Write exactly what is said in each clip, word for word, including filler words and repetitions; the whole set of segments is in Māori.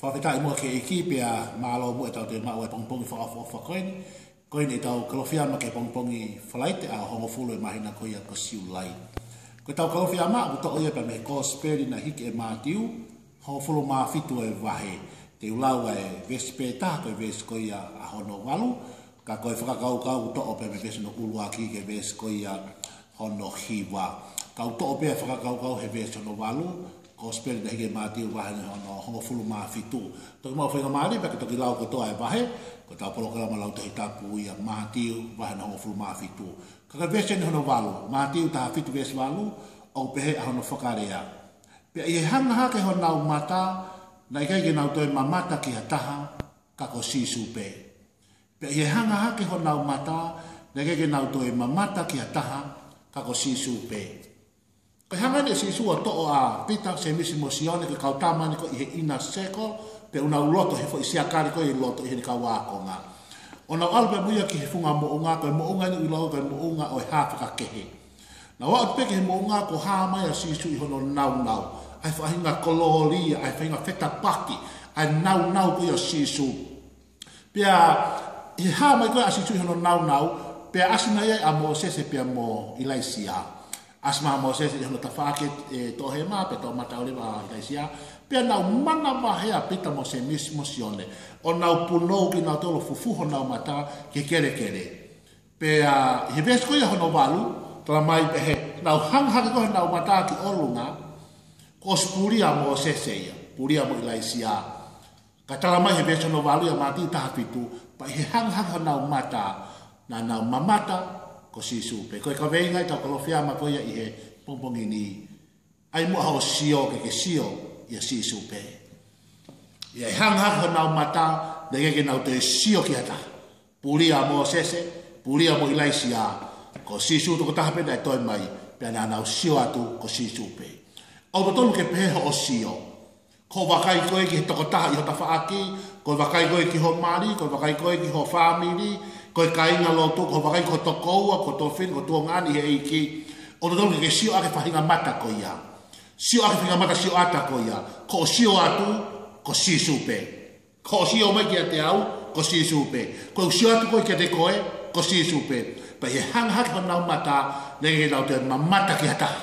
whawhetai mua ke eki pia malo mua tau te mau e pongpongi whakawhawha koini. Koini tau kalowhiama ke pongpongi whalaite a hongo fulu e mahina koia ko siu lai. Ko tau kalowhiama abu to oia pa me ko speri na hiki e mātiu, hongo fulu maa fitu e wahe. Te ulau e vespe taha koe ves koia a hono walu, ka koe whakakau kau to ope me ves no ulua ki ke ves koia hono hiwa. Kau to ope e whakakau kau he ves hono walu, ko speri na hiki e mātiu wahe no hongo fulu maa fitu. Toki mau whainga maari, pake toki lau ko toa e wahe, ko tau polokala ma lau te hitapu ia mātiu wahe no hongo fulu maa fitu. Kaka ves ni hono walu, mātiu taha fitu ves walu, o pehe a hono whakarea. Pea i e hanga hake hono nau mata, na ikai ke nau toi mamata ki hataha, kako sisu pe. Pea i e hanga hake hono nau mata, na ikai ke nau toi mamata ki hataha, kako sisu pe. Kai hanga ne sisu a to'o a pita se misi mosione ke kau tamani ko i he ina seko, pe una uloto he fo isi akari ko i loto i he ni kau wako nga. O nau alpe muia ki he funga mo unga, ko e mo unga ni ulau ko e mo unga o e hafaka kehe. Na wa peke he mo unga ko hama ya sisu i hono nau nau. Ai whahinga koloria, ai whahinga wheta paki, ai nau nau ko ya sisu. Pea, i hama i koe a sisu i hono nau nau, pea asina ia a mo sese pea mo ilaisia. Asma mo sese i hono tawhake e tohe maa, pe to mata oliva a ilaisia. Pea nau mana mahea pita mo se misi mosione. O nau punou ki nau tolo fufuho nau mata ke kere kere. Pea, he vesko ia hono walu, tala mai pehe, nau hanghake kohe nau mata ki olunga, kos puria mo sese ia, puria mo ilaisia. Ka tala mai he veso no walu ia mati taha fitu, pa he hanghake nau mata, na nau mamata, ko sisu pe. Koe ka veinga i tau kalowhiama koia i he pongpongi ni, ai mua hao sio ke ke sio, ia sisu pe. Ia hanghake nau mata, na ke nau te sio ki hata. Puria mo sese, puria mo ilaisia, ko sisu toko taha pena e toi mai, pia na nau sio atu ko sisu pe. O tonu ke pehe o sio. Ko wakai koe ki he toko taha i ho tawhaaki, ko wakai koe ki ho mari, ko wakai koe ki ho family, ko e kainga lotu, ko wakai ko tokoua, ko tofin, ko tuongani he eiki. O tonu ke sio ake whahinga mata ko ia. Sio ake whahinga mata sio ata ko ia. Ko sio atu, ko sisu pe. Ko sio mai ki a te au, ko sisu pe. Ko sio atu koe ki a te koe, ko sisu pe. Pa he hanghak ho nau mata, nege nau te mamata ki hata.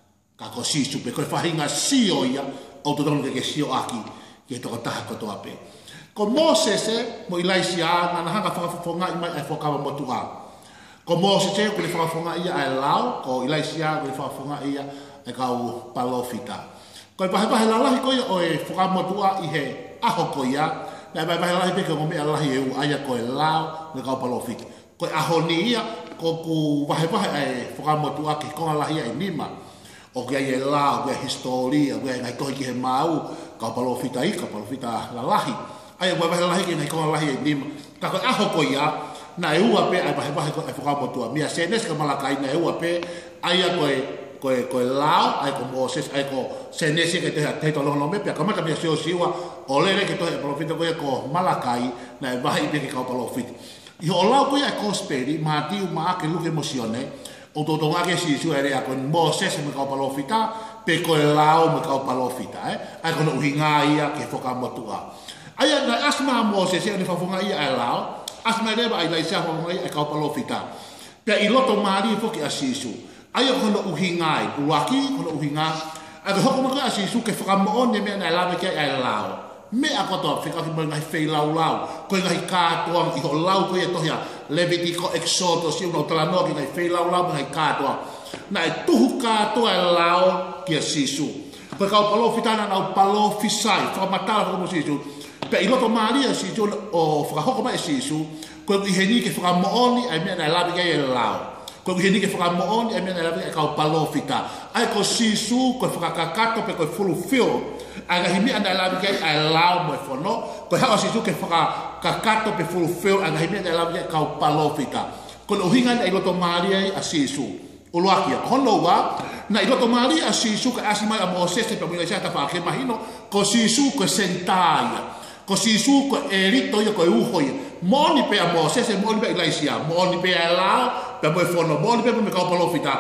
Ka ko sisu pe, koe whahinga sio ia, o to tonu ke sio aki, ki e toko taha kotoa pe. Ko Mosese, mo ilaisi a, ngana hanga whakafonga i mai ai whakawa motua. Ko Mosese, ko le whakafonga ia ai lau, ko ilaisi a, ko le whakafonga ia ai kau palofita. Ko e pahe pahe lalahi koia o e whakawa motua i he aho koia, na e pahe pahe lalahi peke o mea lahi e u aia ko e lau, le kau palofita. Ko e aho ni ia, ko ku pahe pahe ai whakawa motua ki konga lahi ai nima. O kia i e la, o kia historia, o kia ngai tohi ki he mau, kau palofita i, kau palofita lalahi. Ai o wahe lalahi ki ngai konga lahi e nima. Ka koe aho ko ia, na e ua pe, ai wahe wahe koe whakamotua. Mia senes ka malakai na e ua pe, ai a koe, koe, koe lao, ai ko Moses, ai ko senes ke te teito lohono me, pia kamata mia seo siwa, o lere ke tohi e palofita koe ko malakai, na e wahe i pe ke kau palofita. I ho lao koe ai kosperi, maatiu maa ke luke mosione, o to tonga ke sisu ere a koe Moses me kau palofita, pe koe lao me kau palofita, eh? Ai kono uhinga ia ke whakamotua. Ai na asma Moses e ni whafunga ia ai lao, asma reba ai laisa whafunga ia ai kau palofita. Pea i loto maari e foki a sisu. Ai kono uhinga i, uwaki kono uhinga, ai hoko maka a sisu ke whakamoone mea na lame ke ai lao. Me a kotoa whikaki mo ngai whei lau lau, koe ngai kātoa i ho lau koe e tohia Levitico Exodus, i unau talanoa ki ngai whei lau lau ngai kātoa. Na e tuhu kātoa e lau ki a sisu. Koe kau palofitana nau palofisai, whakamatala whakamu sisu. Pea i loto maria sisu o whakahoko mai sisu, koe i heni ke whakamooni ai mea na labi kai e lau. Koe i heni ke whakamooni ai mea na labi kai kau palofita. Ai ko sisu, koe whakakakato pe koe fulfill. Aga himi anda labi kai ai lau mo e whono, koe hawa sisu ke whakakato pe fulfill, aga himi anda labi kai kau palofita. Koe uhingan ai loto maria a sisu. Uluakia, hono wa, na i loto maria a sisu ka asimai a Mosese pe mwina isa ta whake mahino, ko sisu koe sentaia. Ko sisu ko erito ia ko uho ia. Moni pe a Mosese, moni pe ilaisia, moni pe a lao, pe mo e whono, moni pe me kau palofita.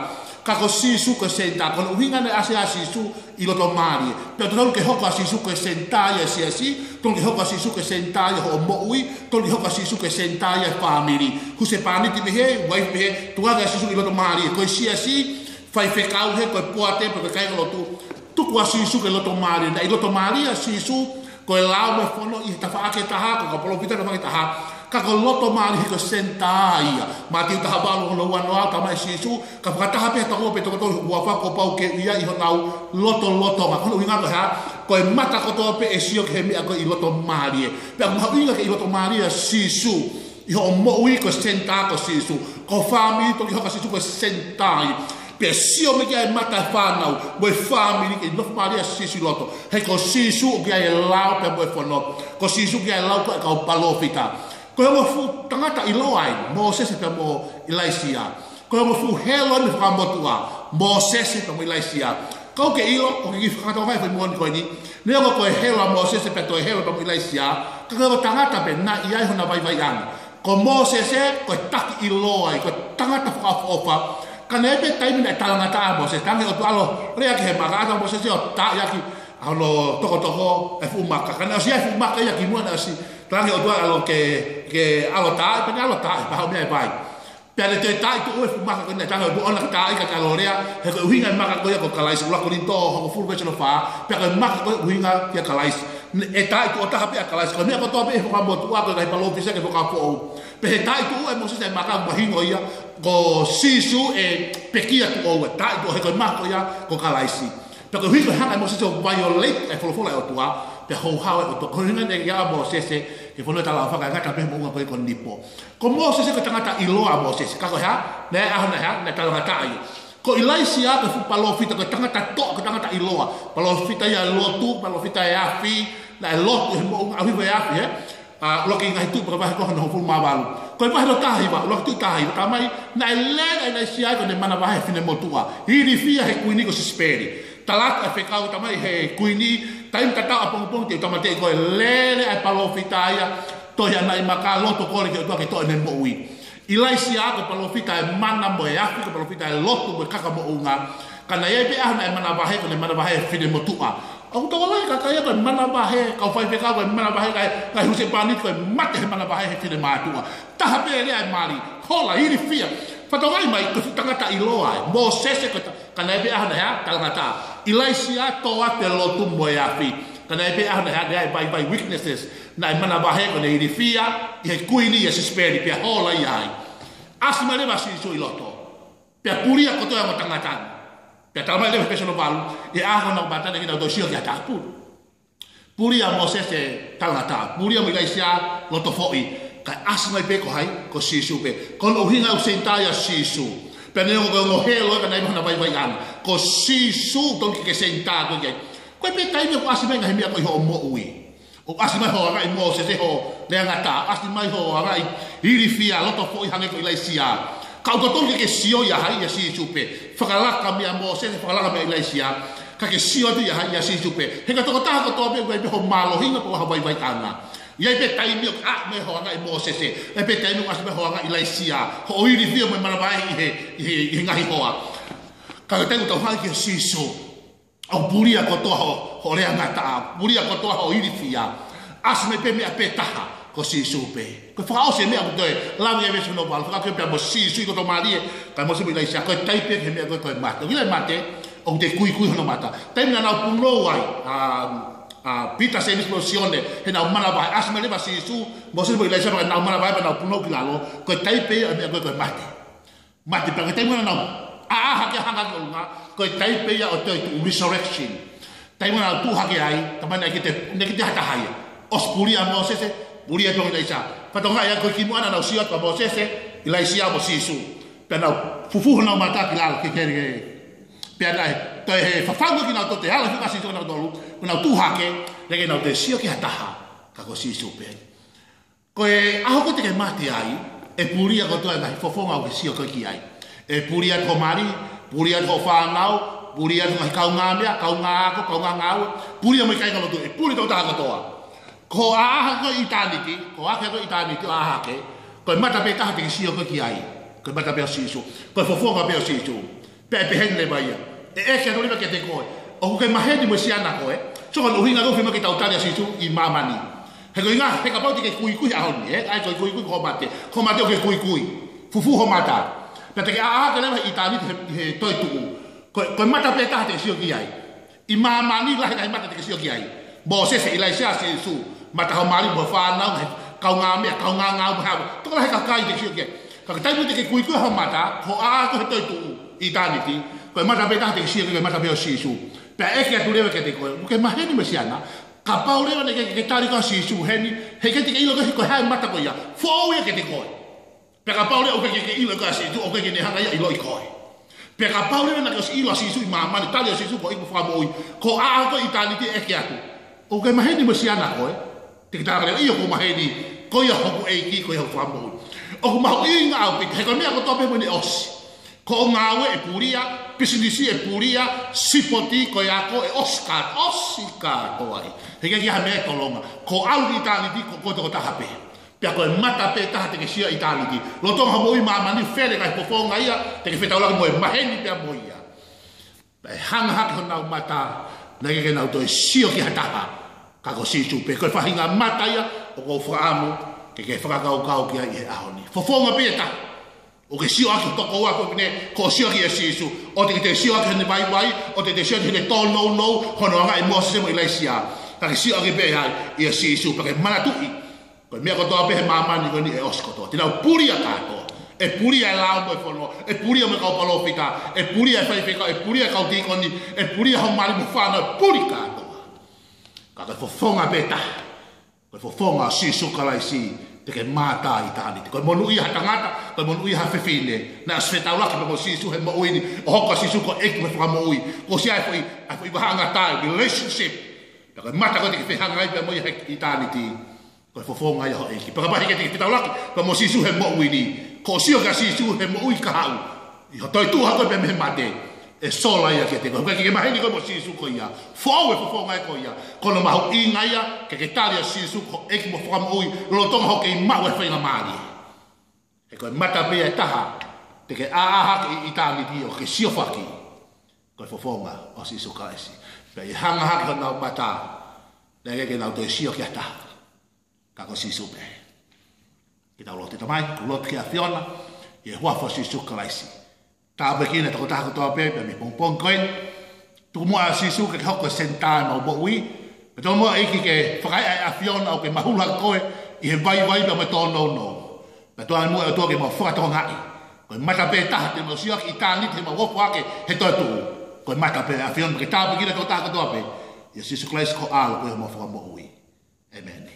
ka ko sisu ko senta ko winga ne ase sisu i lo to mari pe to ke hoko sisu ko senta ya si asi to ke hoko sisu ko senta ya ho mo ui to ke hoko sisu ko senta ya family ku se pani ti he wife he tu ga sisu i lo to mari ko si asi fai fe kau he ko poate pe kai lo tu tu ko sisu ke lo to mari na i lo to mari sisu ko lao me fono i ta fa ke ta ha ko profita no fa ta ha ka ko loto mali ko senta ia ma ti ta ba lo wa no ta mai sisu ka fa ta ha pe ta ko pe to ko wa fa ko pau ke ia i ho nau loto loto ma ko winga ha ko e mata ko to pe e sio ke mi ko i loto mali pe ma winga ke i loto mali sisu i ho mo wi ko senta ko sisu ko family to ki ho ka sisu ko senta pe sio me ke mata fa nau bo family ke no mali sisu loto he ko sisu ke ai lao pe bo fono ko sisu ke ai lao ko ka palofita ko mo fu tangata i loai mo se se pe mo ilaisia ko mo fu helo ni fa motua mo se se pe mo ilaisia ko ke ilo o ki fa to vai fe mo ko ni ne ko ko helo mo se se pe to helo pe mo ilaisia ka ko tangata pe na ia ho na vai vai an ko mo se se ko tak i loai ko tangata fa ofa kana pe tai ni tangata mo se tangata o alo rea ke magata mo se se o ta ya ki alo toko toko e fu maka kana si e fu maka ya ki mo na si tangi o tua alo ke ke alo ta pe alo ta pa ho me vai pe le te tai tu e fu maka kana tangi o ona ta ka ka lorea he ko hinga maka ko ya ko kalais ula ko linto ho fu becho fa pe ka maka ko hinga ya kalais e tai tu o ta pe kalais ko me ko to pe ho ka mo tu ko ka pa lo pisa ke ka fo pe tai tu e mo se maka mo hingo ia ko sisu e pekia tu o tai tu he ko maka ya ko kalaisi pe ko hinga hanga mo se violate e fo fo la o tua pe ho ha o to ko hinga ne ya mo se se ke fo no ta la fa ka ka pe mo ko ko nipo ko mo se se ko tanga ta ilo a mo se se ka ko ha ne a na ha ne ta la ta ai ko ilai sia ko fu palo fita ko tanga ta to ko tanga ta ilo a palo fita ya lo tu palo fita ya fi la lo tu mo a vi ya fi eh a lo ki ngai tu ko ba ko no fu ma balu ko ba do ta hi ba lo tu ta hi ta mai na le na sia ko ne mana ba he fine mo tua hi di fia he kuini ko se speri talata e fekau tamai he kuini taim tata apong pong te tamate ko lele ai palofita ia to ya nai maka loto ko le to ke to ne mo wi ilai sia ko palofita e mana mo ya ko palofita e loto mo kaka mo unga kana ye be ana e mana ba he ko le mana ba he fide mo tua au to lai ka ka ya ko mana ba he ka fai fekau ko mana ba he ka ka huse pani ko mate mana ba he fide ma tua ta ha be le ai mali hola iri fia fatongai mai ko tangata iloa mo sese ko kana be ana ya tangata ilai sia to ate lotu mo ya fi kana be ana ya dai by by weaknesses na mana ba he ko ne iri fia e kuini ya speri pe hola ai asma le basi so iloto pe puria ko to ya tangata pe tama le pe so balu e a ho na bata ne do sio ya ta pu puria mo sese tangata puria mo ilai sia loto foi ka asma pe ko hai ko sisu pe ko lo hinga o senta ya sisu pe ne ko ngo helo ka nai mana vai vai an ko sisu ton ke senta ko ke ko pe tai me ko asma ngai me ko ho mo ui o asma ho ra mo se se ho le ngata asma ho ra iri fia lo to foi hange ko ilai sia ka ko ton ke sio ya hai ya sisu pe fakala ka me mo se fakala ka me ilai sia ka ke sio tu ya hai ya sisu pe he ka to ta ko to pe ko ho malo hinga ko vai vai ana ia pe tai mi a me ho nga i mo se se e pe tai mi as me ho nga i lai sia ho i ri fio me mana vai he he nga hi hoa ka te to ha ki siso au puria ko to ho ho le nga ta puria ko to ho i ri fia as me pe me pe ta ko siso pe ko fa o se me a de la me ve no val fa ke pe mo siso ko to mari ka mo se mi lai sia ko tai pe me ko ko mate ki lai mate o te kui kui no mata tai na na puno ai a a pita se explosione e na mana vai asma le basi su mo se voi laisa na mana vai na puno kilalo ko taipe a me ko mate mate pa que na a a ha ke hanga ko nga ko taipe ya o to resurrection tai na tu ha ke ai tamana ke te ne ke te hata hai os puria mo se se puria to laisa pa to nga ya ko ki mo ana na sia pa mo se se laisia mo sisu pe na fufu na mata kilalo ke ke pe na to he fa fa ki na to te hala ki si to na dolu na tu hake le ke na te sio ki hataha ka ko si super ko e a ho te ke mate ai e puria ko to na fo fo ma ko sio ko ki ai e puria ko mari puria ko fa nau puria ko ka nga me ka nga ko ka nga nga puria mo kai ka to e puria to ta ko to ko a ha ko itaniti ko a ko itaniti a ha ke ko mata pe ta te sio ko ki ai ko mata pe si so ko fo fo ma pe si so pe pe hen le vai e e ke no le ke te koe o ke maheni mo siana koe so ko uhinga do fima ke tau tali sisu i mamani he ko inga he ka pau ke kui kui a honi e ai ko kui kui ko mate ko mate o ke kui kui fufu ho mata pe te ke a a ke le i tali he toi tu ko ko mata pe ta te sio ki ai i mamani la he mata te sio ki ai bo se se ilai sia sisu mata ho mari bo fa na kau ngā mea, kau ngā ngā uhawa. Toko la he ka kai te kio ke. Ka ka taimu te ke kui kui ho mata, ho a ko he toi tu i tāniti, koe mata pe taha te ke sia ke mata pe o sisu. Pea eke atu lewe ke te koe, uke maheni me siana, ka pau lewa ne ke ke tari ka sisu heni, he ke te ke ilo ke koe hae mata koe ia, fo ia ke te koe. Pea ka pau lewa uke ke ilo ka sisu, uke ke ne hanga ia ilo i koe. Pea ka pau lewa na ke ilo a sisu i mamani, tali a sisu ko iku whamoi, ko a ko i tāniti eke atu. Uke maheni me siana koe, te kita kare iyo ko maheni ko ia hoku eiki ko ia hoku whamui o ku mahu i ngā au pita he ko mea ko tope mwene osi ko ngā ue e puria pisinisi e puria sipoti ko ia ko e osi kāto osi kāto ai he kia kia mea tolonga ko au i tāniti ko koto ko taha pe pia ko e mata pe taha te ke sia i tāniti lo tonga hamui mamani fere kai pofonga ia te ke whetau laki mo e maheni pia mo ia pe hanga haki ho nau mata na ke ke nau toi sio ki hataha kako sisu pe ko fahinga mata ia o ko faamu ke ke fakau kau ki ai ahoni fofonga peta o ke sio aki to ko wa ko ne ko sio ki sisu o te te sio aki ne bai bai o te te sio ki ne to no no hono nga i mo se mo ilaisia ka ke sio aki pe ai ia sisu pe ke mana tu i ko me ko to pe mama ni ko ni e osko to te na puria ka to e puria la mo fono e puria me ka palo pita e puria fa fa e puria ka ti ko ni e puria ho mari mo fa no purika ka fofonga beta ko fofonga si sukala si te ke mata i tani ko monu i hatangata ko monu i hafefine na sfeta ula ke mo si su he mo uini o ko si su ko ek me famo ui ko si ai foi ai foi bahanga tai relationship ka mata ko te ke hanga i mo i tani ti ko fofonga i ho ek pa ba ke te ula ko mo si su he mo uini ko si o ka si su he mo ui ka hau i ho toi tu ha ko be me mate e sola ia ke te ko ke maheni ko mo sisu ko ia fo e fo ngai ko ia ko no mahu inga ia ke ke talia sisu ko e mo fo mo ui lo tonga ho ke ma we fa mari e ko mata pe taha te ke a a ha ke i tani di o ke sio faki ko fo fo nga o sisu ka esi pe hanga ha ko na mata le ke na to sio ke ta ka ko sisu pe kita lo te tamai ko lo ke afiona e wa fo sisu ka esi ta begina to ta to pe pe pong pong koin tu mo asisu ke hok sentana o boi to mo e ki ke fai a fion o ke mahula koe i he vai vai pe to no no pe to mo to ke mo fa to ngai ko mata pe ta te mo sio ki ta ni te mo wo ke he to tu ko mata pe a fion ke ta begina to ta to pe e asisu klais ko al ko mo fa mo ui amen